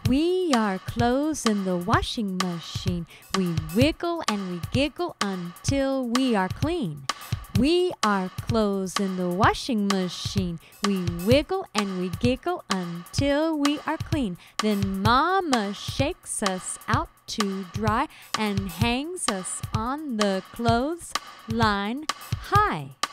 We are clothes in the washing machine. We wiggle and we giggle until we are clean. We are clothes in the washing machine. We wiggle and we giggle until we are clean. Then Mama shakes us out to dry and hangs us on the clothes line high.